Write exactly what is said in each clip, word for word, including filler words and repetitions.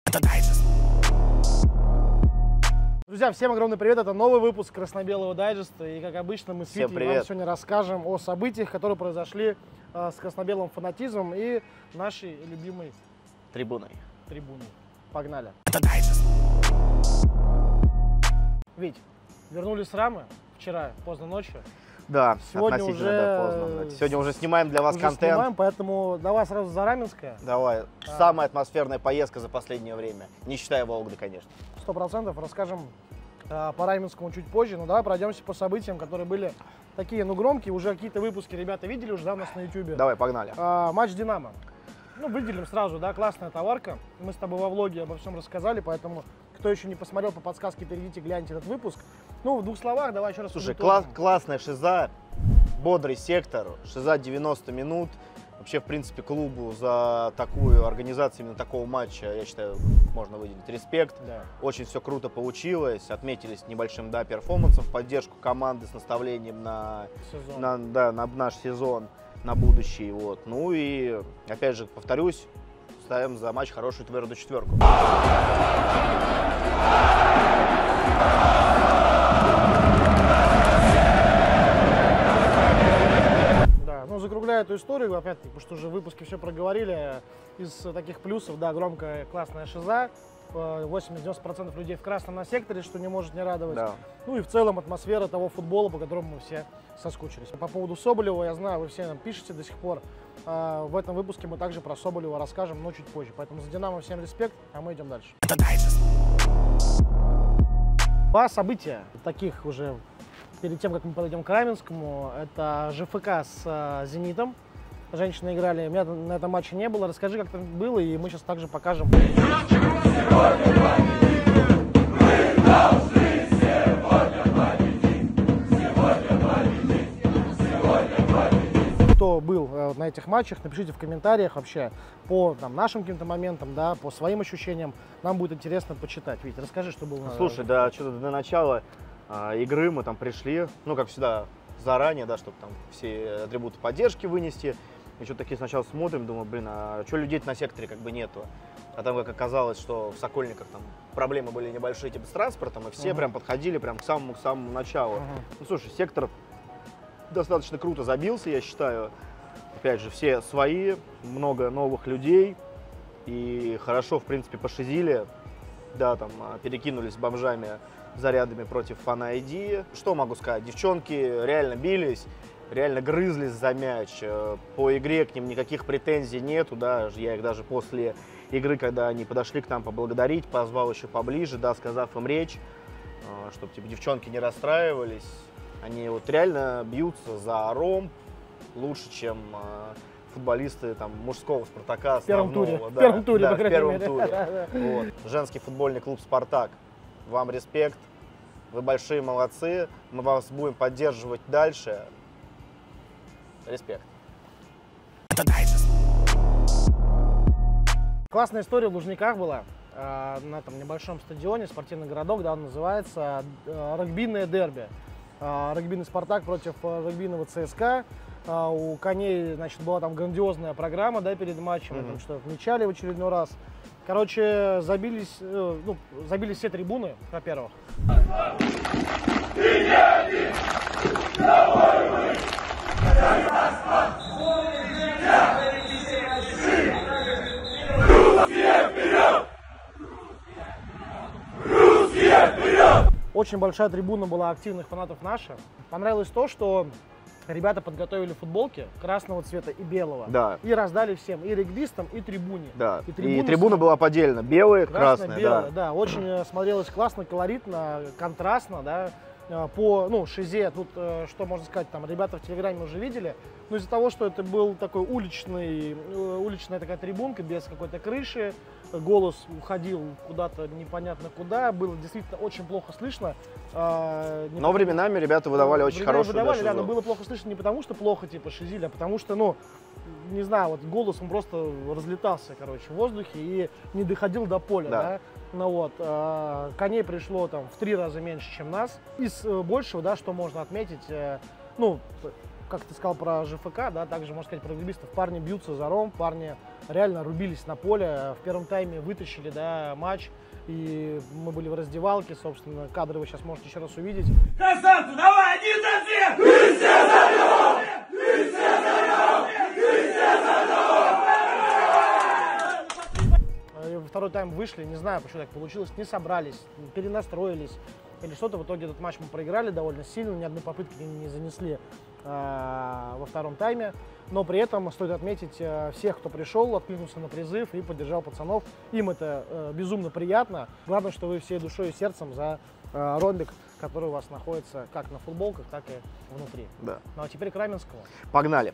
Друзья, всем огромный привет, это новый выпуск красно-белого дайджеста, и как обычно мы с Витей вам сегодня расскажем о событиях, которые произошли э, с красно-белым фанатизмом и нашей любимой трибуной. трибуной. Погнали. Вить, вернулись с Рамы вчера поздно ночью. Да, сегодня относительно уже... да, поздно. Сегодня уже снимаем для вас уже контент. Снимаем, поэтому давай сразу за Раменское. Давай. А... Самая атмосферная поездка за последнее время. Не считая Вологды, конечно. Сто процентов расскажем э, по Раменскому чуть позже, но давай пройдемся по событиям, которые были такие, ну, громкие. Уже какие-то выпуски ребята видели уже, да, у нас на ютубе. Давай, погнали. А, матч «Динамо». Ну, выделим сразу, да, классная товарка. Мы с тобой во влоге обо всем рассказали, поэтому, кто еще не посмотрел по подсказке, перейдите, гляньте этот выпуск. Ну, в двух словах, давай еще раз. Слушай, класс, классная шиза, бодрый сектор, шиза девяносто минут. Вообще, в принципе, клубу за такую организацию именно такого матча, я считаю, можно выделить респект. Да. Очень все круто получилось, отметились небольшим, да, перформансом в поддержку команды с наставлением на, на, да, на наш сезон, на будущий. Вот. Ну и, опять же, повторюсь, ставим за матч хорошую твердую четверку. Закругляя эту историю, опять-таки, потому что уже в выпуске все проговорили, из таких плюсов, да, громкая классная шиза, восемьдесят-девяносто процентов людей в красном на секторе, что не может не радовать. Да. Ну и в целом атмосфера того футбола, по которому мы все соскучились. По поводу Соболева, я знаю, вы все нам пишете до сих пор. В этом выпуске мы также про Соболева расскажем, но чуть позже. Поэтому за Динамо всем респект, а мы идем дальше. Два события таких уже. Перед тем, как мы подойдем к Раменскому, это ЖФК с э, «Зенитом». Женщины играли, меня на этом матче не было. Расскажи, как там было, и мы сейчас также покажем. Кто был э, на этих матчах, напишите в комментариях вообще по там, нашим каким-то моментам, да, по своим ощущениям. Нам будет интересно почитать. Витя, расскажи, что было. Слушай, да, что-то до начала игры мы там пришли, ну, как всегда, заранее, да, чтобы там все атрибуты поддержки вынести. И что-то такие сначала смотрим, думаю, блин, а что людей на секторе как бы нету? А там, как оказалось, что в Сокольниках там проблемы были небольшие типа с транспортом, и все uh-huh. прям подходили прям к самому, к самому началу. Uh-huh. Ну, слушай, сектор достаточно круто забился, я считаю. Опять же, все свои, много новых людей, и хорошо, в принципе, пошизили, да, там, перекинулись бомжами зарядами против Fan ай ди. Что могу сказать? Девчонки реально бились, реально грызлись за мяч. По игре к ним никаких претензий нету, да. Я их даже после игры, когда они подошли к нам поблагодарить, позвал еще поближе, да, сказав им речь, чтобы типа девчонки не расстраивались. Они вот реально бьются за ром лучше, чем футболисты там мужского «Спартака». В первом туре. Да, в первом туре, да, по в первом мере. туре. Вот. Женский футбольный клуб «Спартак». Вам респект, вы большие молодцы, мы вас будем поддерживать дальше. Респект. Классная история в Лужниках была, э, на этом небольшом стадионе, спортивный городок, да, он называется, э, регбийное дерби. Э, регбийный «Спартак» против э, регбийного ЦСКА. Э, у коней, значит, была там грандиозная программа, да, перед матчем, mm-hmm. там что-то отмечали в очередной раз. Короче, забились, э, ну, забились все трибуны, во-первых. Очень большая трибуна была активных фанатов наша. Понравилось то, что ребята подготовили футболки красного цвета и белого. Да. И раздали всем, и регбистам, и трибуне. Да. И, и трибуна была поделена. Белая, красная. Белая, да. да. Очень смотрелось классно, колоритно, контрастно, да. По, ну, шизе, тут, что можно сказать, там, ребята в Телеграме уже видели. Но из-за того, что это был такой уличный, уличная такая трибунка без какой-то крыши, голос уходил куда-то непонятно куда, было действительно очень плохо слышно. Но потому... временами ребята выдавали очень хорошую выдавали, да, но было плохо слышно не потому, что плохо типа шизили, а потому что, ну, не знаю, вот голос он просто разлетался, короче, в воздухе и не доходил до поля, да. да? Ну вот, э, коней пришло там в три раза меньше, чем нас. Из э, большего, да, что можно отметить, э, ну, как ты сказал про ЖФК, да, также можно сказать про регбистов. Парни бьются за ром, парни реально рубились на поле. В первом тайме вытащили, да, матч. И мы были в раздевалке, собственно, кадры вы сейчас можете еще раз увидеть. Красавцы, давай, один за всех! Мы все за него! Мы все за него! Мы все за него! Во второй тайм вышли, не знаю, почему так получилось, не собрались, перенастроились или что-то. В итоге этот матч мы проиграли довольно сильно, ни одной попытки не занесли э, во втором тайме. Но при этом стоит отметить э, всех, кто пришел, откликнулся на призыв и поддержал пацанов. Им это э, безумно приятно. Главное, что вы всей душой и сердцем за э, ромбик, который у вас находится как на футболках, так и внутри. Да. Ну а теперь к Раменскому. Погнали.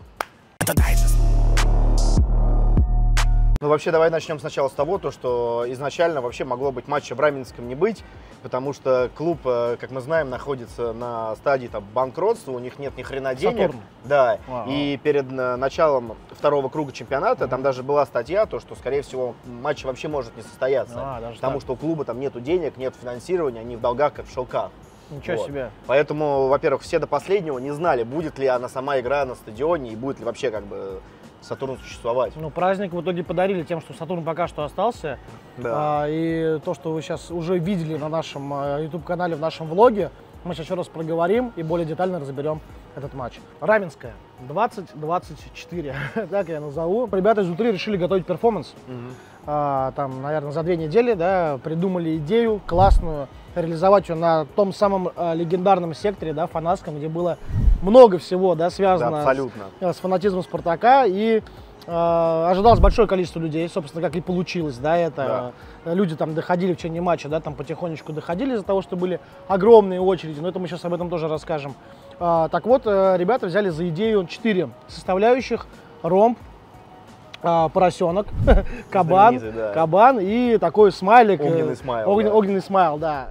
Ну, вообще, давай начнем сначала с того, то, что изначально вообще могло быть матча в Раменском не быть, потому что клуб, как мы знаем, находится на стадии там, банкротства, у них нет ни хрена денег. Сатурн. Да, Вау. и перед началом второго круга чемпионата, mm-hmm. там даже была статья, то, что, скорее всего, матч вообще может не состояться, А, даже потому так. что у клуба там нету денег, нет финансирования, они в долгах, как в шелках. Ничего Вот. себе. Поэтому, во-первых, все до последнего не знали, будет ли она сама игра на стадионе и будет ли вообще как бы Сатурн существовать. Ну, праздник в итоге подарили тем, что Сатурн пока что остался. Да. А, и то, что вы сейчас уже видели на нашем YouTube-канале, в нашем влоге, мы сейчас еще раз проговорим и более детально разберем этот матч. Раменская, двадцать двадцать четыре, так я назову. Ребята изнутри решили готовить перформанс. Угу. А, там, наверное, за две недели, да, придумали идею классную, реализовать ее на том самом а, легендарном секторе, да, фанатском, где было много всего, да, связано Да, абсолютно. с, с фанатизмом Спартака, и э, ожидалось большое количество людей, собственно, как и получилось, да, это Да. люди там доходили в течение матча, да, там потихонечку доходили из-за того, что были огромные очереди, но это мы сейчас об этом тоже расскажем. А, так вот, э, ребята взяли за идею четыре составляющих: ромб, а, поросенок, кабан, да. кабан и такой смайлик. Огненный э, смайл, огн- да. Огненный смайл, да.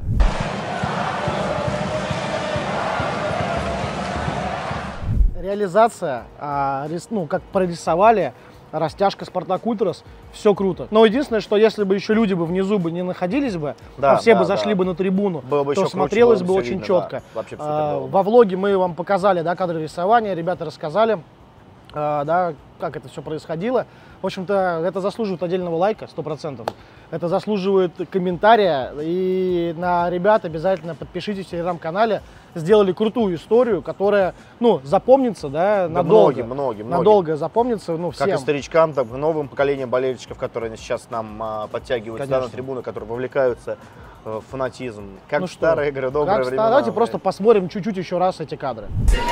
Реализация, а, рис- ну, как прорисовали, растяжка Спартак Ультрас, все круто. Но единственное, что если бы еще люди бы внизу бы не находились бы, Да, а все да, бы зашли да. бы на трибуну, Было бы то еще круче, смотрелось было бы бы очень всё видно, четко. да. Вообще супер А, было бы. во влоге мы вам показали, да, кадры рисования, ребята рассказали, а, да, как это все происходило. В общем-то, это заслуживает отдельного лайка, сто процентов. Это заслуживает комментария. И на ребят обязательно подпишитесь в телеграм-канале. Сделали крутую историю, которая, ну, запомнится, да, Да надолго. многим, многим, Надолго запомнится, ну, всем. Как и старичкам, так и новым поколениям болельщиков, которые сейчас нам а, подтягиваются да, на Конечно. трибуны, которые вовлекаются э, в фанатизм. Как Ну в что, старые игры, добрые Как времена. Давайте блядь. просто посмотрим чуть-чуть еще раз эти кадры.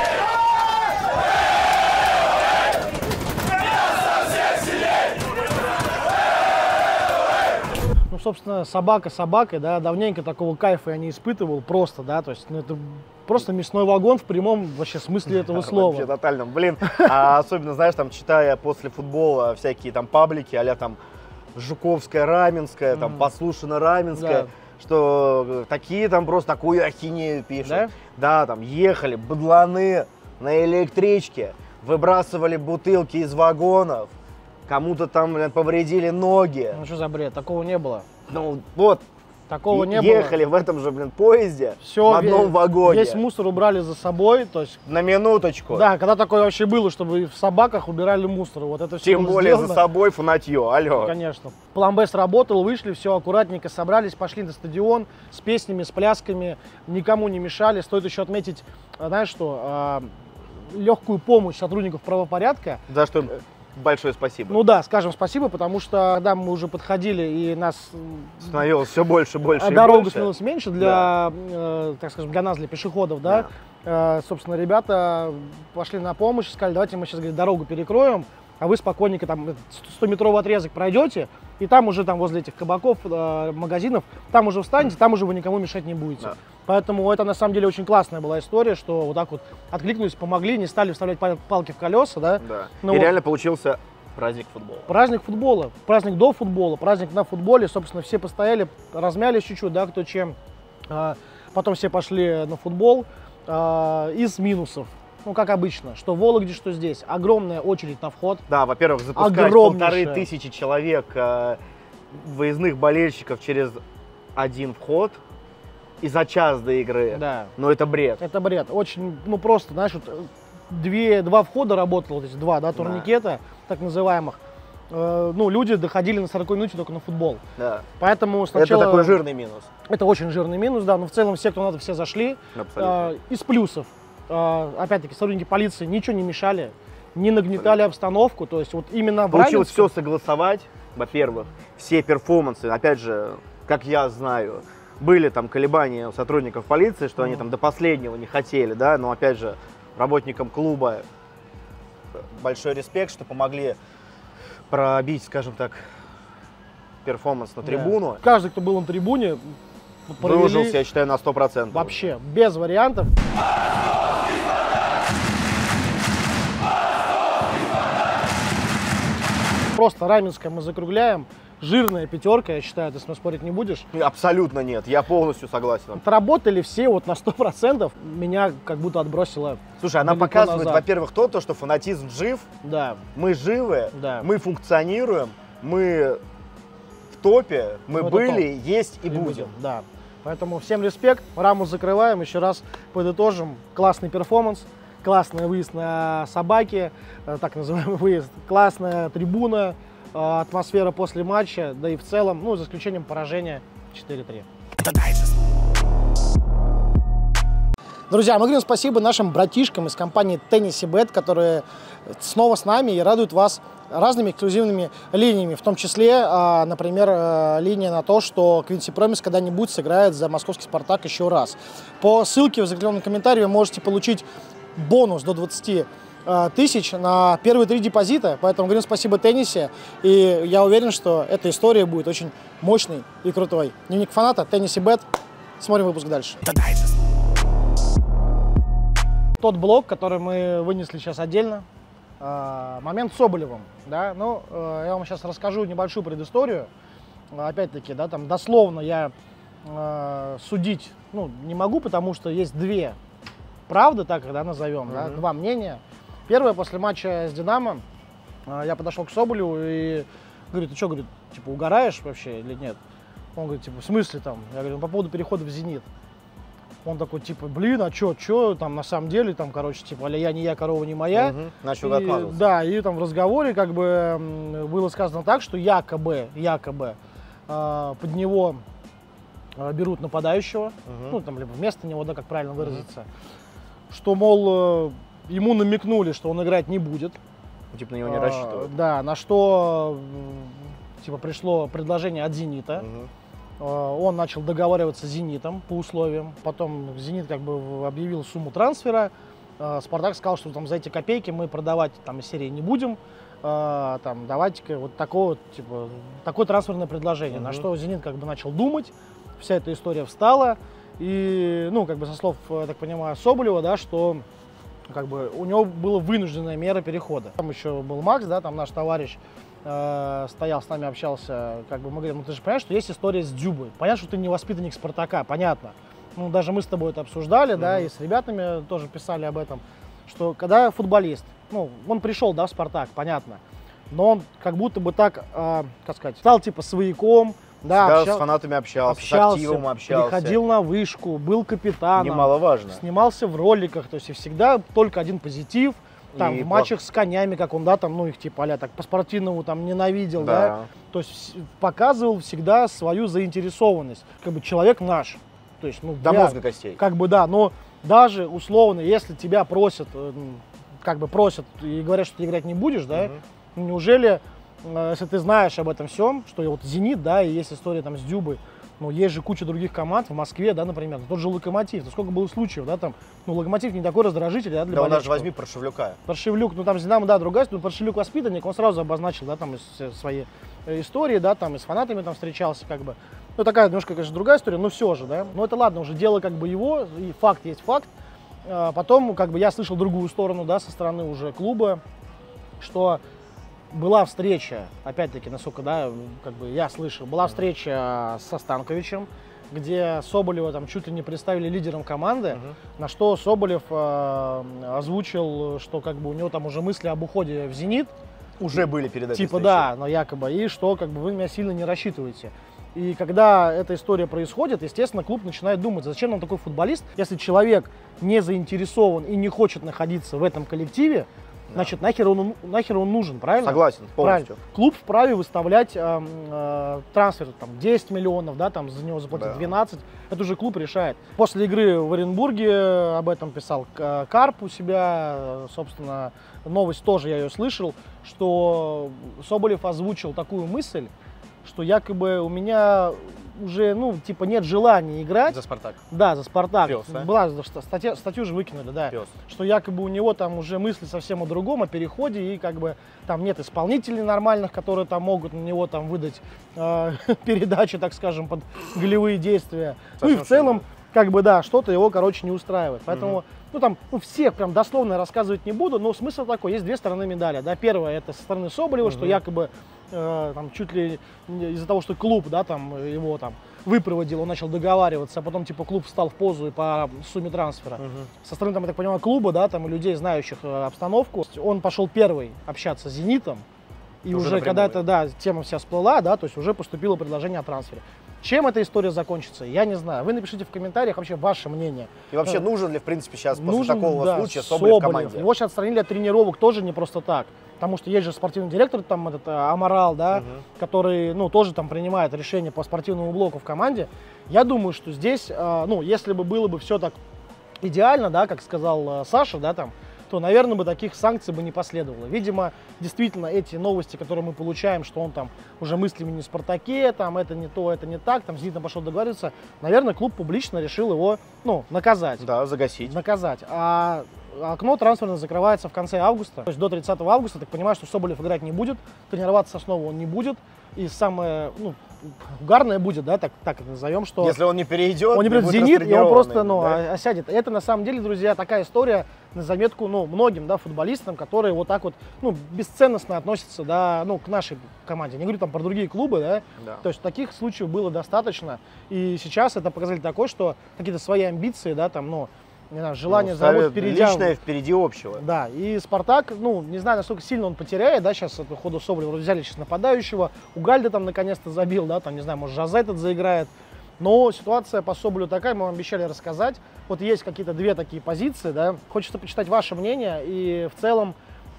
Ну, собственно, собака собакой, да, давненько такого кайфа я не испытывал просто, да, то есть, ну, это просто мясной вагон в прямом вообще смысле этого слова. Вообще тотально. Блин, а особенно, знаешь, там, читая после футбола всякие там паблики, а-ля там Жуковская, Раменская, там, Мгм. Послушина, Раменская, Да. что такие там просто такую ахинею пишут. Да? Да, там, ехали быдланы на электричке, выбрасывали бутылки из вагонов, кому-то там, блин, повредили ноги. Ну, что за бред? Такого не было. Ну, вот, Такого е- не было. ехали в этом же, блин, поезде, Все, в одном вагоне. Весь мусор убрали за собой, то есть, На минуточку. да, когда такое вообще было, чтобы в собаках убирали мусор, вот это все Тем было более сделано. за собой фанатье, алло. Конечно. План Б сработал, вышли, все аккуратненько собрались, пошли на стадион с песнями, с плясками, никому не мешали. Стоит еще отметить, а, знаешь что, легкую помощь сотрудников правопорядка. За что большое спасибо. Ну да, скажем спасибо, потому что когда мы уже подходили и нас м, Становилось все больше, больше а и дорога больше. становилась меньше для, э, так скажем, для нас, для пешеходов, да. Э, собственно, ребята пошли на помощь, сказали, давайте мы сейчас, говорит, дорогу перекроем, а вы спокойненько там стометровый отрезок пройдете, и там уже там возле этих кабаков, э, магазинов, там уже встанете, там уже вы никому мешать не будете. Да. Поэтому это на самом деле очень классная была история, что вот так вот откликнулись, помогли, не стали вставлять пал- палки в колеса, да. Да. Ну и вот. реально получился праздник футбола. Праздник футбола, праздник до футбола, праздник на футболе. Собственно, все постояли, размялись чуть-чуть, да, кто чем. А, потом все пошли на футбол. А, из минусов, ну, как обычно, что в Вологде, что здесь, огромная очередь на вход. Да, во-первых, запускать Огромнейшая. полторы тысячи человек э, выездных болельщиков через один вход и за час до игры. Да, Ну это бред. это бред. Очень, ну, просто, знаешь, вот, две, два входа работало, то есть два, да, турникета, да. так называемых. Э, ну, люди доходили на сороковой минуте только на футбол. Да. Поэтому сначала... Это такой жирный минус. Это очень жирный минус, да, но в целом все, кто надо, все зашли. Э, из плюсов, э, опять-таки, сотрудники полиции ничего не мешали, не нагнетали обстановку, то есть вот именно в Получилось Раменском... все согласовать, во-первых, все перформансы, опять же, как я знаю, были там колебания у сотрудников полиции, что mm. они там до последнего не хотели, да, но опять же, работникам клуба большой респект, что помогли пробить, скажем так, перформанс на трибуну. Да. Каждый, кто был на трибуне, выложился, я считаю, на сто процентов. Вообще, без вариантов. Просто Раменское мы закругляем. Жирная пятерка, я считаю, ты с мной спорить не будешь. Абсолютно нет, я полностью согласен. Отработали все вот на сто процентов. Меня как будто отбросило. Слушай, она показывает, во-первых, то, то, что фанатизм жив. Да. Мы живы, да. мы функционируем, мы в топе, мы ну, были, топ. есть и, и будем. будем. Да. Поэтому всем респект. Раму закрываем. Еще раз подытожим. Классный перформанс, классный выезд на собаке, так называемый выезд, классная трибуна. Атмосфера после матча, да и в целом, ну, за исключением поражения четыре три. Друзья, мы говорим спасибо нашим братишкам из компании TennesseeBet, которые снова с нами и радуют вас разными эксклюзивными линиями, в том числе, например, линия на то, что Квинси Промис когда-нибудь сыграет за московский «Спартак» еще раз. По ссылке в закрепленном комментарии вы можете получить бонус до двадцати тысяч на первые три депозита, поэтому говорим спасибо Теннисе, и я уверен, что эта история будет очень мощной и крутой. Дневник фаната, TennesseeBet, смотрим выпуск дальше. Тот блок, который мы вынесли сейчас отдельно, момент с Соболевым, да, ну, я вам сейчас расскажу небольшую предысторию, опять-таки, да, там дословно я судить, ну, не могу, потому что есть две правды, так, да, назовем, mm-hmm. да, два мнения. Первое, после матча с «Динамо» я подошел к Соболеву и говорю, ты что, говорит, типа, угораешь вообще или нет? Он говорит, типа, в смысле там? Я говорю, по поводу перехода в «Зенит». Он такой, типа, блин, а что, что, там, на самом деле, там, короче, типа, а я не я, корова не моя. Угу. Начал отмазываться. Да, и там в разговоре, как бы, было сказано так, что якобы, якобы э, под него э, берут нападающего, угу. ну, там, либо вместо него, да, как правильно выразиться, угу. что, мол, э, ему намекнули, что он играть не будет. Типа на него не рассчитывают. А, да, на что типа пришло предложение от «Зенита». Угу. А, он начал договариваться с «Зенитом» по условиям. Потом «Зенит» как бы объявил сумму трансфера. А, «Спартак» сказал, что там за эти копейки мы продавать там из серии не будем. А, там, давайте-ка вот такое, типа, такое трансферное предложение. Угу. На что «Зенит» как бы начал думать. Вся эта история встала. И, ну, как бы со слов, я так понимаю, Соболева, да, что как бы у него была вынужденная мера перехода. Там еще был Макс, да, там наш товарищ э, стоял с нами, общался, как бы мы говорим, ну ты же понимаешь, что есть история с Дзюбой. Понятно, что ты не воспитанник «Спартака», понятно. Ну, даже мы с тобой это обсуждали, mm-hmm. да, и с ребятами тоже писали об этом, что когда футболист, ну, он пришел, да, в «Спартак», понятно, но он как будто бы так, э, как сказать, стал типа свояком, да, общал, с фанатами общался, общался, с активом общался. Переходил на вышку, был капитаном. Немаловажно. Снимался в роликах, то есть и всегда только один позитив. Там, и в матчах по... с конями, как он, да, там, ну, их типа, а так по-спортивному там ненавидел, да. да. То есть показывал всегда свою заинтересованность. Как бы человек наш. То есть, ну, до я, мозга костей. Как бы, да, но даже условно, если тебя просят, как бы просят и говорят, что ты играть не будешь, да, угу. неужели... Если ты знаешь об этом всем, что вот «Зенит», да, и есть история там с Дзюбой, ну, есть же куча других команд в Москве, да, например, тот же «Локомотив», ну, сколько было случаев, да, там, ну, «Локомотив» не такой раздражитель, да, для да, у нас же возьми Паршевлюка. Паршевлюк, ну, там с «Динамо», да, другая, ну, Паршевлюк воспитанник, он сразу обозначил, да, там, из своей истории, да, там, и с фанатами там встречался, как бы, ну, такая немножко, конечно, другая история, но все же, да, ну, это ладно, уже дело, как бы, его, и факт есть факт, а потом, как бы, я слышал другую сторону, да, со стороны уже клуба, что была встреча, опять-таки, насколько, да, как бы я слышал, была встреча со Станковичем, где Соболева там чуть ли не представили лидером команды, uh-huh. на что Соболев э, озвучил, что как бы у него там уже мысли об уходе в «Зенит». Уже были перед этой Типа, встречей. Да, но якобы, и что как бы вы меня сильно не рассчитываете. И когда эта история происходит, естественно, клуб начинает думать, зачем нам такой футболист, если человек не заинтересован и не хочет находиться в этом коллективе, да. значит, нахер он, нахер он нужен, правильно? Согласен, полностью. Правильно. Клуб вправе выставлять э, э, трансфер, там, десять миллионов, да, там, за него заплатить да. двенадцать, это уже клуб решает. После игры в Оренбурге об этом писал Карп у себя, собственно, новость тоже я ее слышал, что Соболев озвучил такую мысль, что якобы у меня уже, ну, типа, нет желания играть. За «Спартак». Да, за «Спартак». Пёс, да? Была статья, статью же выкинули, да. Пёс. Что якобы у него там уже мысли совсем о другом, о переходе, и как бы там нет исполнителей нормальных, которые там могут на него там выдать э, передачи, так скажем, под голевые действия. Совсем ну и в целом, как бы, да, что-то его, короче, не устраивает. Поэтому, угу. ну там, ну, всех прям дословно рассказывать не буду, но смысл такой, есть две стороны медали. Да, первая, это со стороны Соболева, угу. что якобы э, там чуть ли из-за того, что клуб, да, там его там выпроводил, он начал договариваться, а потом, типа, клуб встал в позу и по сумме трансфера. Угу. Со стороны, там, я так понимаю, клуба, да, там, и людей, знающих э, обстановку, он пошел первый общаться с «Зенитом», и уже, уже когда эта, да, тема вся всплыла, да, то есть уже поступило предложение о трансфере. Чем эта история закончится, я не знаю. Вы напишите в комментариях вообще ваше мнение. И вообще, нужен ли, в принципе, сейчас после нужен, такого да, случая Соболев в команде? Его сейчас отстранили от тренировок тоже не просто так. Потому что есть же спортивный директор, там этот Амарал, да, угу. который, ну, тоже там принимает решения по спортивному блоку в команде. Я думаю, что здесь, ну, если бы было бы все так идеально, да, как сказал Саша, да, там, то, наверное, бы таких санкций бы не последовало. Видимо, действительно, эти новости, которые мы получаем, что он там уже мыслями не в «Спартаке», там, это не то, это не так, там, Зенит пошел договариваться, наверное, клуб публично решил его, ну, наказать. Да, загасить. Наказать. А окно трансферное закрывается в конце августа, то есть до тридцатого августа, так понимаю, что Соболев играть не будет, тренироваться снова он не будет. И самое, ну, угарное будет, да, так, так это назовем, что... Если он не перейдет, он не перейдет в «Зенит», и он просто, ну, да? осядет. Это, на самом деле, друзья, такая история на заметку, ну, многим, да, футболистам, которые вот так вот, ну, бесценностно относятся, да, ну, к нашей команде. Не говорю там про другие клубы, да? Да. То есть таких случаев было достаточно. И сейчас это показатель такой, что какие-то свои амбиции, да, там, ну, не знаю, желание ну, заработать впереди. Личное впереди общего. Да, и «Спартак», ну, не знаю, насколько сильно он потеряет, да, сейчас по ходу Соболева взяли сейчас нападающего, Угальда там наконец-то забил, да, там, не знаю, может, Жозе этот заиграет, но ситуация по Соболю такая, мы вам обещали рассказать, вот есть какие-то две такие позиции, да, хочется почитать ваше мнение, и в целом,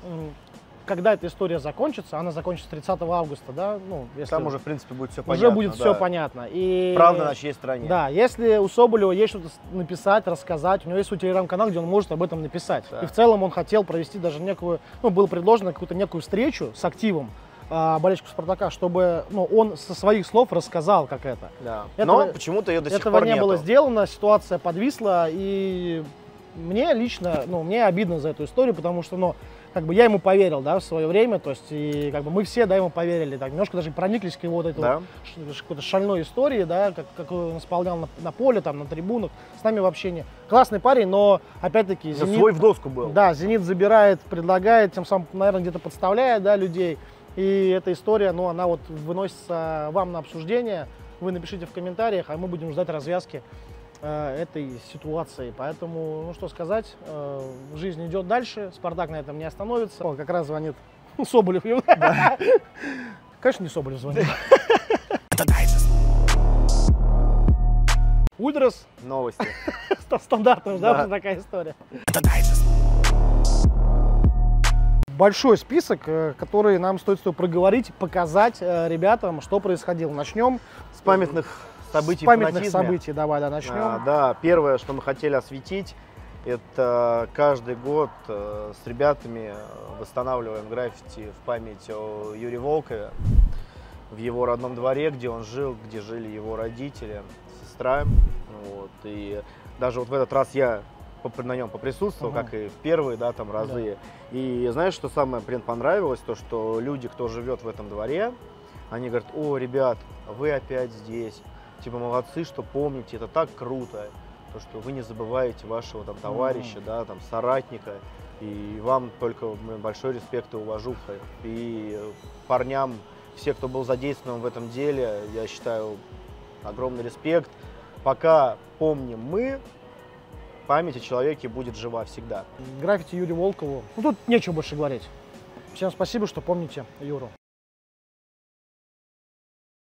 когда эта история закончится, она закончится тридцатого августа, да, ну, если... Там уже, в принципе, будет все понятно. Уже будет да. все понятно. И... Правда на чьей стороне. Да, если у Соболева есть что-то написать, рассказать, у него есть свой телеграм-канал, где он может об этом написать. Да. И в целом он хотел провести даже некую, ну, было предложено какую-то некую встречу с активом э, болельщиков «Спартака», чтобы, ну, он со своих слов рассказал, как это. Да. Этого, но почему-то ее до сих этого пор не нету. было сделано, ситуация подвисла, и мне лично, ну, мне обидно за эту историю, потому что, ну, как бы я ему поверил, да, в свое время, то есть, и как бы мы все, да, ему поверили, так, немножко даже прониклись к его вот этой да. вот, какой-то шальной истории, да, как, как он исполнял на, на поле, там, на трибунах, с нами в общении. Классный парень, но, опять-таки, Зенит... свой в доску был. Да, Зенит забирает, предлагает, тем самым, наверное, где-то подставляет, да, людей, и эта история, ну, она вот выносится вам на обсуждение, вы напишите в комментариях, а мы будем ждать развязки этой ситуации. Поэтому, ну что сказать, жизнь идет дальше, «Спартак» на этом не остановится. О, как раз звонит Соболев. Да. Конечно, не Соболев звонит. Ультрас. Новости. Стандартная, да, такая история. Большой список, который нам стоит проговорить, показать ребятам, что происходило. Начнем с памятных событий, с памятных событий, давай, да, начнем. А, да, первое, что мы хотели осветить, это каждый год э, с ребятами восстанавливаем граффити в память о Юрии Волкове в его родном дворе, где он жил, где жили его родители, сестра. Вот, и даже вот в этот раз я на нем поприсутствовал, угу. как и в первые, да, там разы. Да. И знаешь, что самое, блин, понравилось, то, что люди, кто живет в этом дворе, они говорят: о, ребят, вы опять здесь. Типа, молодцы, что помните, это так круто, то, что вы не забываете вашего там товарища, mm. да, там соратника, и вам только большой респект и уважуха. И парням, все, кто был задействован в этом деле, я считаю, огромный респект. Пока помним мы, память о человеке будет жива всегда. Граффити Юрию Волкову, ну тут нечего больше говорить. Всем спасибо, что помните Юру.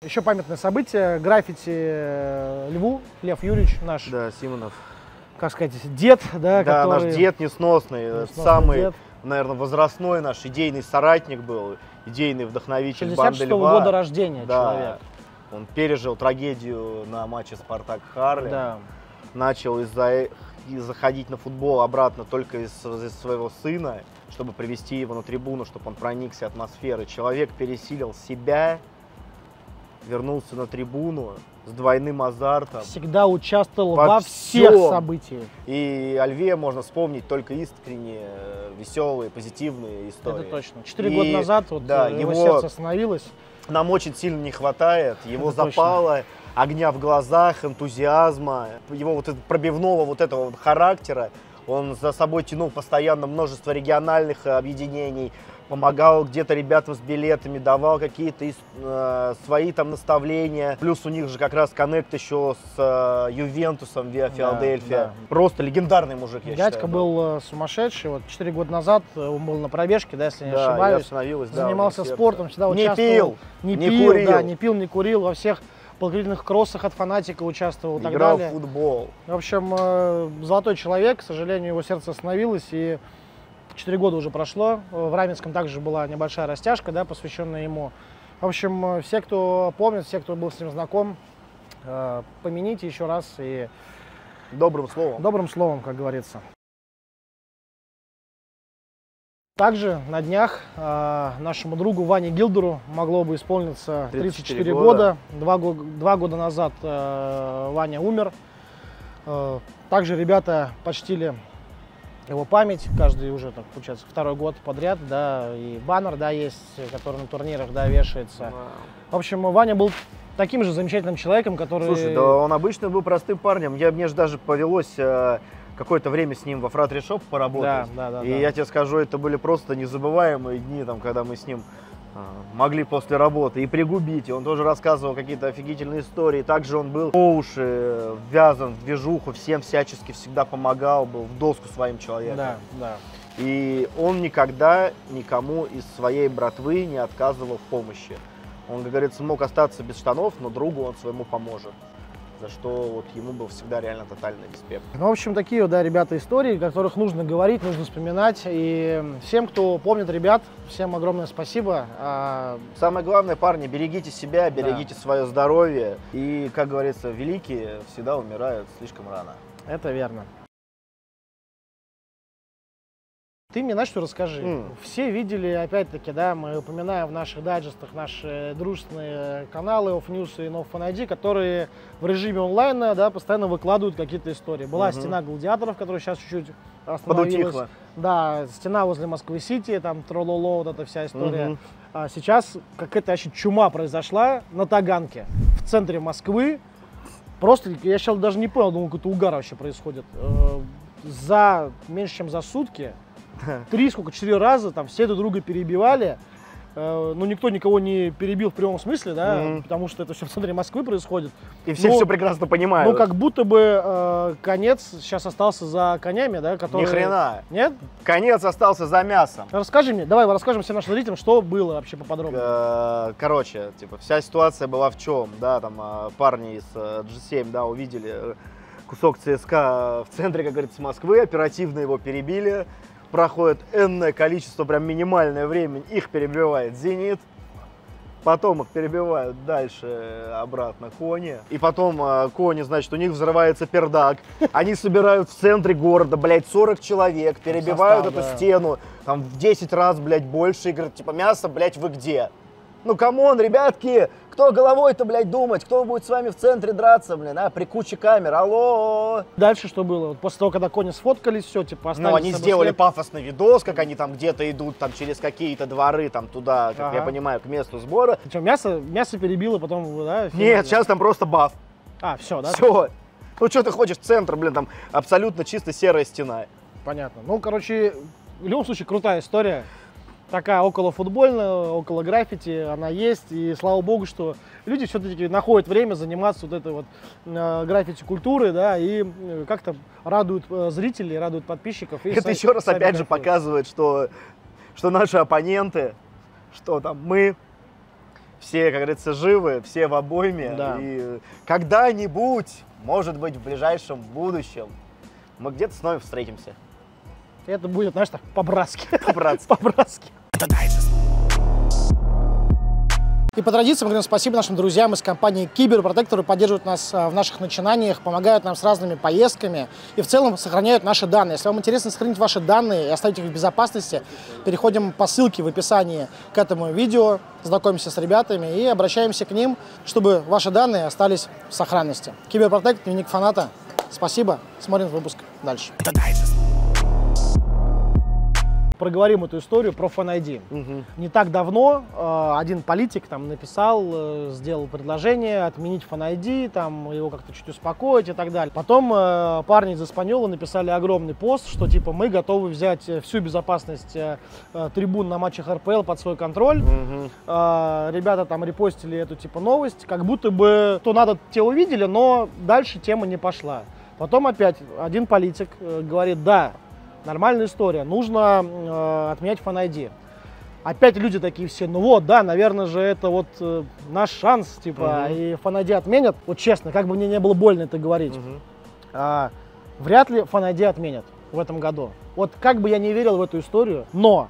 Еще памятное событие, граффити Льву, Лев Юрьевич наш, Да, Симонов. как сказать, дед, да, Да, который... наш дед несносный, Несносный самый, дед. наверное, возрастной наш идейный соратник был, идейный вдохновитель шестьдесят банды шестого Льва. года рождения Да, человек. он пережил трагедию на матче Спартак-Харли. Да. Начал из-за и заходить на футбол обратно только из, из своего сына, чтобы привести его на трибуну, чтобы он проникся атмосферой. Человек пересилил себя, вернулся на трибуну с двойным азартом. Всегда участвовал Во во всех всем. событиях. И о Льве можно вспомнить только искренние, веселые, позитивные истории. Это точно. Четыре И, года назад вот, да, его, его- сердце остановилось. Нам очень сильно не хватает его Это точно. запала, огня в глазах, энтузиазма, его вот этого пробивного вот этого вот характера. Он за собой тянул постоянно множество региональных объединений, помогал где-то ребятам с билетами, давал какие-то э, свои там наставления. Плюс у них же как раз коннект еще с э, Ювентусом, Виа Филадельфия. да. Просто легендарный мужик, я Дядька считаю. был э, сумасшедший. Вот четыре года назад э, он был на пробежке, да, если не Да, и ошибаюсь. остановилось, да, Занимался у него сердце. спортом, всегда Не участвовал. пил, не, не пил, курил. да, не пил, не курил, во всех благотворительных кроссах от Фанатика участвовал и так Играл далее. в футбол. В общем, э, золотой человек, к сожалению, его сердце остановилось, и четыре года уже прошло. В Раменском также была небольшая растяжка, да, посвященная ему. В общем, э, все, кто помнит, все, кто был с ним знаком, э, помяните еще раз и Добрым словом. добрым словом, как говорится. Также на днях э, нашему другу Ване Гилдеру могло бы исполниться тридцать четыре года. Два, го- два года назад э, Ваня умер. Э, также ребята почтили его память. Каждый уже, так получается, второй год подряд, да, и баннер, да, есть, который на турнирах, да, вешается. В общем, Ваня был таким же замечательным человеком, который... Слушай, да он обычно был простым парнем. Я, мне же даже повелось э, какое-то время с ним во Фратри Шоп поработать. Да, да, да, И да. я тебе скажу, это были просто незабываемые дни, там, когда мы с ним э, могли после работы и пригубить. И он тоже рассказывал какие-то офигительные истории. Также он был по уши э, ввязан в движуху, всем всячески всегда помогал, был в доску своим человеком. Да, да. И он никогда никому из своей братвы не отказывал в помощи. Он, как говорится, мог остаться без штанов, но другу он своему поможет. За что вот ему был всегда реально тотальный респект. Ну, в общем, такие вот, да, ребята, истории, о которых нужно говорить, нужно вспоминать. И всем, кто помнит ребят, всем огромное спасибо. А, Самое главное, парни, берегите себя, берегите свое здоровье. И, как говорится, великие всегда умирают слишком рано. Это верно. Ты мне, знаешь, что расскажи. М. Все видели, опять-таки, да, мы упоминаем в наших дайджестах наши дружественные каналы Off News и No Fun ай ди, которые в режиме онлайна, да, постоянно выкладывают какие-то истории. Была Мгм. стена гладиаторов, которая сейчас чуть-чуть остановилась. Подутихла. Да, стена возле Москвы-Сити, там трололо, вот эта вся история. Мгм. А сейчас какая-то вообще чума произошла на Таганке, в центре Москвы. Просто я сейчас даже не понял, думал, какой-то угар вообще происходит. Э, За меньше, чем за сутки, три, сколько, четыре раза там все друг друга перебивали. Э, Ну, никто никого не перебил в прямом смысле, да, Мгм. потому что это все в центре Москвы происходит. И все Ну, все прекрасно понимают. Ну, как будто бы э, конец сейчас остался за конями, да, которые... Ни хрена. Нет? Конец остался за мясом. Расскажи мне, давай расскажем всем нашим зрителям, что было вообще поподробнее. Э, Короче, типа, вся ситуация была в чем, да, там э, парни из э, джи семь, да, увидели э, кусок ЦСКА в центре, как говорится, Москвы, оперативно его перебили, проходит энное количество, прям минимальное время, их перебивает «Зенит», потом их перебивают дальше обратно «Кони», и потом э, «Кони», значит, у них взрывается пердак, они собирают в центре города, блядь, сорок человек, перебивают Состав, эту да. стену, там в десять раз, блядь, больше, и говорят, типа, мясо, блядь, вы где? Ну, камон, ребятки, кто головой-то, блядь, думать, кто будет с вами в центре драться, блин, а, при куче камер, алло. Дальше что было? Вот после того, когда кони сфоткались, все, типа, оставили Ну, они с собой сделали след. пафосный видос, как они там где-то идут, там, через какие-то дворы, там, туда, как Ага. я понимаю, к месту сбора. Что, мясо, мясо перебило, потом, да? фильм? Нет, сейчас там просто баф. А, все, да? Все. Ну, что ты хочешь, центр, блин, там абсолютно чисто серая стена. Понятно. Ну, короче, в любом случае, крутая история. Такая около футбольная, около граффити, она есть. И слава богу, что люди все-таки находят время заниматься вот этой вот э, граффити-культурой, да, и э, как-то радуют э, зрителей, радуют подписчиков. И Это са- еще раз, сами опять же, кайфуют. показывает, что, что наши оппоненты, что там мы, все, как говорится, живы, все в обойме. Да. И когда-нибудь, может быть, в ближайшем будущем, мы где-то с вами встретимся. Это будет, знаешь, так, по-братски. По-братски. По-братски. И по традиции мы говорим спасибо нашим друзьям из компании Киберпротек, которые поддерживают нас в наших начинаниях, помогают нам с разными поездками и в целом сохраняют наши данные. Если вам интересно сохранить ваши данные и оставить их в безопасности, переходим по ссылке в описании к этому видео, знакомимся с ребятами и обращаемся к ним, чтобы ваши данные остались в сохранности. Киберпротек, дневник фаната. Спасибо. Смотрим выпуск дальше. Проговорим эту историю про Fan ай ди. Угу. Не так давно э, один политик там написал, э, сделал предложение отменить Fan ай ди, там его как-то чуть успокоить и так далее. Потом э, парни из Испаньола написали огромный пост, что типа мы готовы взять всю безопасность э, э, трибун на матчах эр пэ эл под свой контроль. Угу. Э, ребята там репостили эту типа новость, как будто бы то надо, те увидели, но дальше тема не пошла. Потом опять один политик э, говорит, да, нормальная история, нужно э, отменять Fan ай ди. Опять люди такие все, ну вот, да, наверное же это вот э, наш шанс, типа, uh-huh. и Fan ай ди отменят. Вот честно, как бы мне не было больно это говорить, uh-huh. а, вряд ли Fan ай ди отменят в этом году. Вот как бы я не верил в эту историю, но...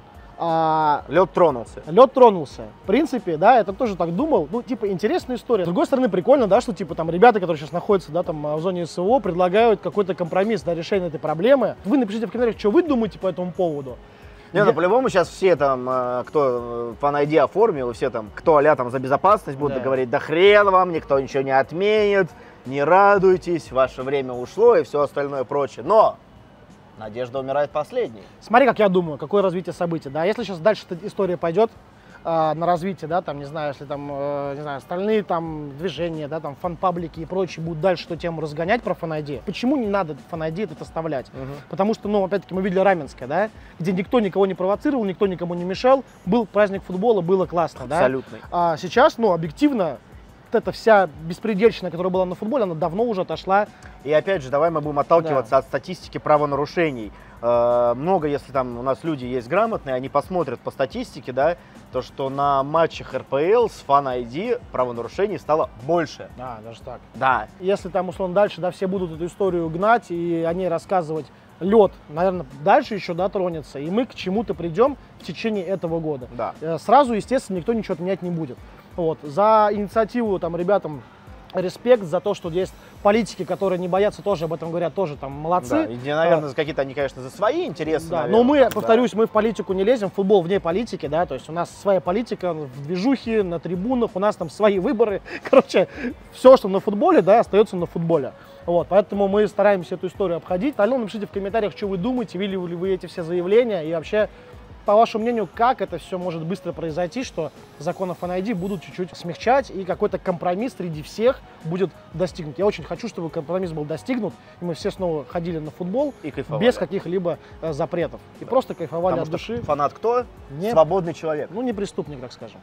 А, лед тронулся. Лед тронулся. В принципе, да, я тоже так думал. Ну, типа, интересная история. С другой стороны, прикольно, да, что, типа, там, ребята, которые сейчас находятся, да, там, в зоне эс вэ о, предлагают какой-то компромисс на решение этой проблемы. Вы напишите в комментариях, что вы думаете по этому поводу. Не, ну, по-любому сейчас все там, кто Fan ай ди оформил, все там, кто а-ля там за безопасность будут Да. говорить, да хрен вам, никто ничего не отменит, не радуйтесь, ваше время ушло и все остальное прочее. Но надежда умирает последней. Смотри, как я думаю, какое развитие событий, да, если сейчас дальше эта история пойдет э, на развитие, да, там, не знаю, если там, э, не знаю, остальные там движения, да, там, фан-паблики и прочие будут дальше эту тему разгонять про Fan ай ди, почему не надо Fan ай ди этот оставлять? Угу. Потому что, ну, опять-таки, мы видели Раменское, да, где никто никого не провоцировал, никто никому не мешал, был праздник футбола, было классно, да. Абсолютно. А сейчас, ну, объективно, вот эта вся беспредельщина, которая была на футболе, она давно уже отошла. И опять же, давай мы будем отталкиваться Да. от статистики правонарушений. Э, много, если там у нас люди есть грамотные, они посмотрят по статистике, да, то, что на матчах эр пэ эл с Fan ай ди правонарушений стало больше. Да, даже так. Да. Если там, условно, дальше, да, все будут эту историю гнать и о ней рассказывать, лед, наверное, дальше еще, да, тронется, и мы к чему-то придем в течение этого года. Да. Э, Сразу, естественно, никто ничего отменять не будет. Вот. За инициативу там ребятам респект, за то, что есть политики, которые не боятся, тоже об этом говорят, тоже там молодцы. Да. И, наверное, за какие-то они, конечно, за свои интересы. Да, наверное, но мы, там, повторюсь, да. мы в политику не лезем, в футбол вне политики, да, то есть у нас своя политика в движухе, на трибунах, у нас там свои выборы. Короче, все, что на футболе, да, остается на футболе. Вот, поэтому мы стараемся эту историю обходить. Остальное напишите в комментариях, что вы думаете, видели ли вы эти все заявления и вообще, по вашему мнению, как это все может быстро произойти, что законы Fan ай ди будут чуть-чуть смягчать и какой-то компромисс среди всех будет достигнут. Я очень хочу, чтобы компромисс был достигнут, и мы все снова ходили на футбол И кайфовали. без каких-либо э, запретов. И Да. просто кайфовали Потому от что души. фанат кто? Не- Свободный человек. Ну, не преступник, так скажем.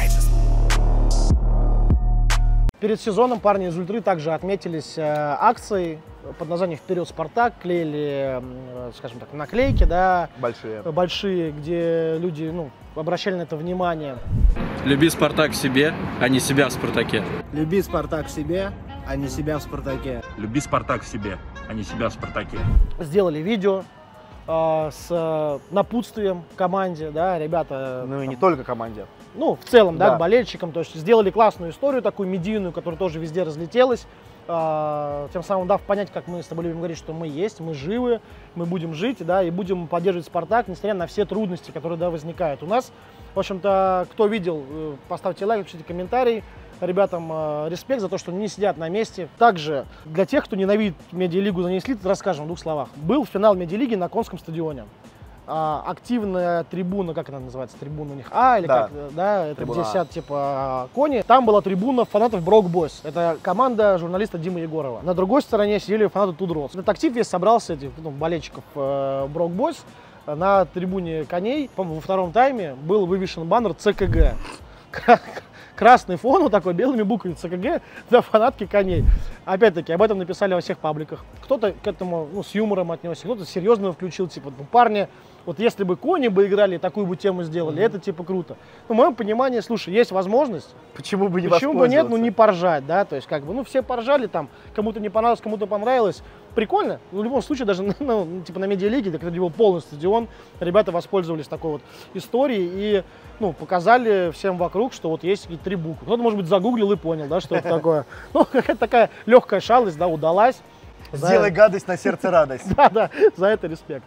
Перед сезоном парни из Ультры также отметились э, акцией под названием «Вперед, Спартак», клеили, э, скажем так, наклейки, да, Большие. большие, где люди, ну, обращали на это внимание. Люби Спартак в себе, а не себя в Спартаке. Люби Спартак в себе, а не себя в Спартаке. Люби Спартак в себе, а не себя в Спартаке. Сделали видео э, с э, напутствием команде, да, ребята. Ну и там, не только команде. ну, в целом, да, Да. к болельщикам, то есть сделали классную историю, такую медийную, которая тоже везде разлетелась, а, тем самым дав понять, как мы с тобой любим говорить, что мы есть, мы живы, мы будем жить, да, и будем поддерживать Спартак, несмотря на все трудности, которые, да, возникают. У нас, в общем-то, кто видел, э, поставьте лайк, пишите комментарий. Ребятам э, респект за то, что не сидят на месте. Также для тех, кто ненавидит медиалигу, занесли, расскажем в двух словах. Был финал медиалиги на Конском стадионе. А, активная трибуна, как она называется, трибуна у них А или Да. как, да, это Трибуна где А. сидят типа кони. Там была трибуна фанатов Брок Бойс. Это команда журналиста Димы Егорова. На другой стороне сидели фанаты Тудроц. Этот актив весь собрался, этих ну, болельщиков э, Брок Бойс. На трибуне коней, по-моему, во втором тайме был вывешен баннер Цэ Ка Гэ. Красный фон, вот такой, белыми буквами Цэ Ка Гэ для фанатки коней. Опять-таки, об этом написали во всех пабликах. Кто-то к этому ну, с юмором отнесся, кто-то серьезно включил, типа, ну, парни, Вот если бы кони бы играли, такую бы тему сделали, mm-hmm. это типа круто. Но в моем понимании, слушай, есть возможность. Почему бы не Почему бы нет, ну не поржать, да, то есть как бы, ну все поржали там, кому-то не понравилось, кому-то понравилось. Прикольно, но в любом случае даже ну, типа на медиалиге, когда был полный стадион, ребята воспользовались такой вот историей и ну, показали всем вокруг, что вот есть какие-то три буквы. Кто-то, может быть, загуглил и понял, да, что это такое. Ну, какая-то такая легкая шалость, да, удалась. Сделай гадость, на сердце радость. Да, да, за это респект.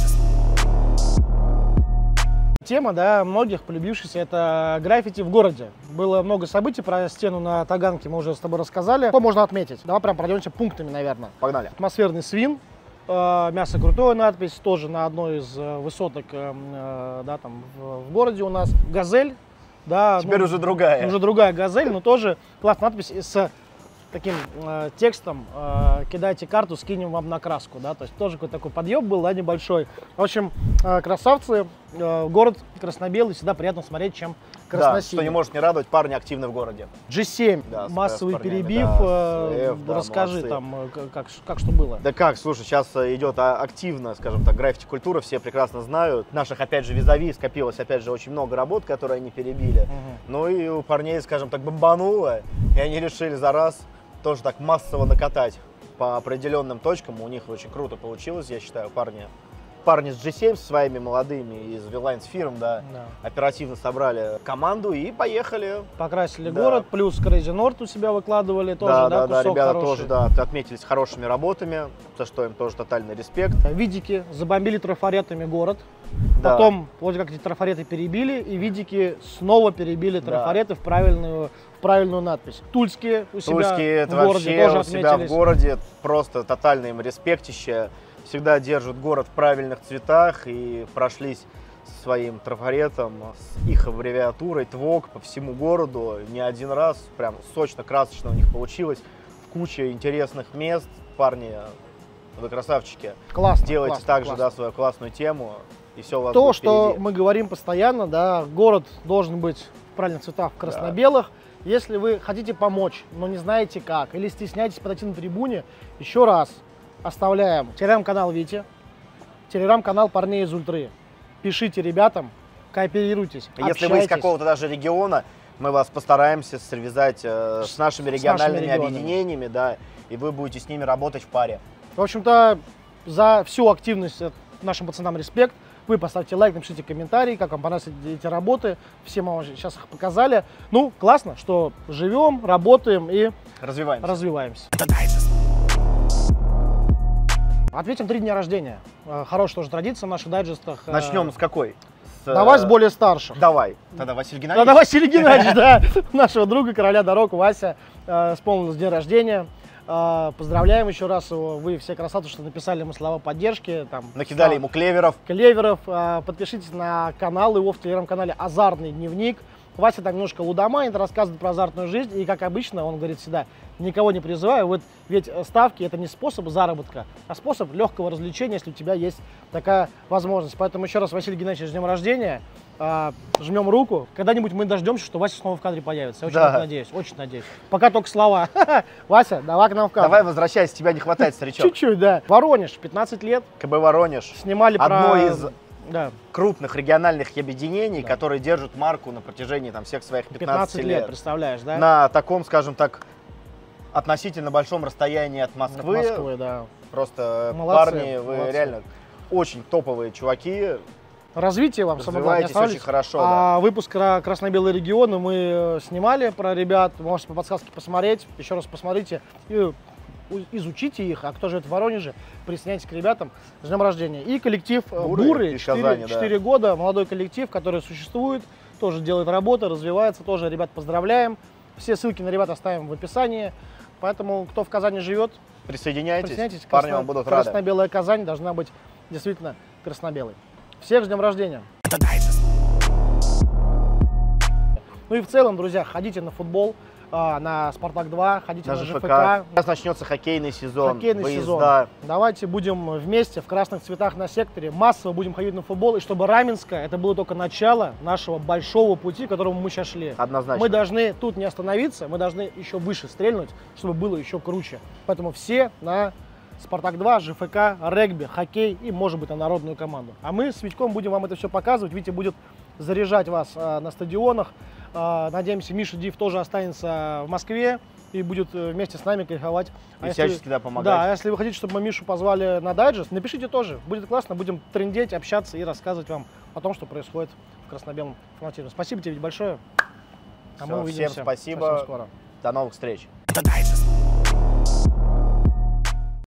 Тема, да, многих полюбившаяся, это граффити в городе. Было много событий про стену на Таганке, мы уже с тобой рассказали. Что можно отметить? Давай прям пройдемся пунктами, наверное. Погнали. Атмосферный свин, э, мясо крутое надпись, тоже на одной из высоток, э, да, там в, в городе у нас. Газель, да. Теперь ну, уже другая. Уже другая газель, но тоже классная надпись с таким э, текстом э, «Кидайте карту, скинем вам на краску», да, то есть тоже какой-то такой подъем был, да, небольшой. В общем, э, красавцы, э, город красно-белый, всегда приятно смотреть, чем красно-синий. Да, что не может не радовать, парни активны в городе. джи семь, да, массовый с парнями, перебив, да, э, с F, да, расскажи молодцы. там, э, как, как что было. Да как, слушай, сейчас идет активно, скажем так, граффити-культура, все прекрасно знают. Наших, опять же, визави скопилось, опять же, очень много работ, которые они перебили. Угу. Ну и у парней, скажем так, бомбануло, и они решили за раз тоже так массово накатать по определенным точкам. У них очень круто получилось, я считаю, парни. Парни с джи семь со своими молодыми из Вилайнс фирм, да, Да. оперативно собрали команду и поехали. Покрасили Да. город, плюс Crazy North у себя выкладывали, тоже, да, да, да, да, кусок ребята хороший. тоже, да, отметились хорошими работами, за что им тоже тотальный респект. Видики забомбили трафаретами город, Да. потом вроде как эти трафареты перебили, и видики снова перебили Да. трафареты в правильную, в правильную надпись. Тульские у себя Тульские, в это городе вообще тоже у себя в отметились. городе просто тотальное им респектище. Всегда держат город в правильных цветах и прошлись своим трафаретом с их аббревиатурой ТВОК по всему городу не один раз. Прям сочно, красочно у них получилось. В куче интересных мест. Парни, вы красавчики. Классно, Делайте классно, также классно. да, свою классную тему. И все у вас То, будет что впереди. мы говорим постоянно, да, город должен быть в правильных цветах, в красно-белых. Если вы хотите помочь, но не знаете как, или стесняетесь подойти на трибуне, еще раз оставляем телеграм-канал Вити, телеграм-канал парней из Ультры. Пишите ребятам, кооперируйтесь, Если общайтесь. вы из какого-то даже региона, мы вас постараемся связать э, с нашими С региональными нашими регионами. объединениями, да, и вы будете с ними работать в паре. В общем-то, за всю активность от нашим пацанам респект. Вы поставьте лайк, напишите комментарий, как вам понравились эти работы. Все мы вам сейчас их показали. Ну, классно, что живем, работаем и Развиваемся. развиваемся. Ответим три дня рождения. Э, Хорошая тоже традиция в наших дайджестах. Э, Начнем с какой? С, Давай с э, более старших. Давай. Тогда Василий Геннадьевич. Тогда Василий Геннадьевич, да, нашего друга, короля дорог, Вася, э, исполнился день рождения. Э, Поздравляем еще раз его. Вы все красавцы, что написали ему слова поддержки. Там, Накидали слова ему клеверов. клеверов. Э, Подпишитесь на канал его в телеграм-канале «Азартный дневник». Вася там немножко лудоманит, рассказывает про азартную жизнь. И, как обычно, он говорит всегда, никого не призываю. Вот ведь ставки – это не способ заработка, а способ легкого развлечения, если у тебя есть такая возможность. Поэтому еще раз, Василий Геннадьевич, с днем рождения. А, жмем руку. Когда-нибудь мы дождемся, что Вася снова в кадре появится. Я очень Да. на это надеюсь, очень надеюсь. Пока только слова. Вася, давай к нам в кадр. Давай возвращайся, тебя не хватает, старичок. Чуть-чуть, да. Воронеж, пятнадцать лет. КБ Воронеж. Снимали Одно про... из Да, крупных региональных объединений, Да. которые держат марку на протяжении там, всех своих пятнадцати пятнадцать лет, лет. представляешь, да? На таком, скажем так, относительно большом расстоянии от Москвы. От Москвы, да. Просто Молодцы, парни, вы молодцы. реально очень топовые чуваки. Развитие вам, самое главное, не Развиваетесь очень останавливайтесь. хорошо. А выпуск про красно-белые регионы мы э, снимали про ребят. Можете по подсказке посмотреть. Еще раз посмотрите и у- изучите их. А кто живет в Воронеже, присоединяйтесь к ребятам. С днем рождения. И коллектив э, Буры Буры, из Казани, да. четыре года. Молодой коллектив, который существует, тоже делает работу, развивается. Тоже ребят поздравляем. Все ссылки на ребят оставим в описании. Поэтому, кто в Казани живет, Да. Присоединяйтесь, присоединяйтесь. парни Красно- вам будут рады. Красно-белая Казань должна быть действительно красно-белой. Всех с днем рождения! Ну и в целом, друзья, ходите на футбол, а, на Спартак два, ходите На на ЖФК. ЖФК. Сейчас начнется хоккейный сезон, Хоккейный выезда. сезон. Давайте будем вместе в красных цветах на секторе, массово будем ходить на футбол, и чтобы Раменское, это было только начало нашего большого пути, к которому мы сейчас шли. Однозначно. Мы должны тут не остановиться, мы должны еще выше стрельнуть, чтобы было еще круче. Поэтому все на Спартак два, ЖФК, регби, хоккей и, может быть, на народную команду. А мы с Витьком будем вам это все показывать. Витя будет заряжать вас а, на стадионах. А, надеемся, Миша Див тоже останется в Москве и будет вместе с нами кайфовать. И а всячески, если, да, помогать. Да, а если вы хотите, чтобы мы Мишу позвали на дайджест, напишите тоже. Будет классно, будем трындеть, общаться и рассказывать вам о том, что происходит в красно-белом фанатизме. Спасибо тебе, Вить, большое. А Всё, мы увидимся всем спасибо. совсем скоро. До новых встреч. Это дайджест.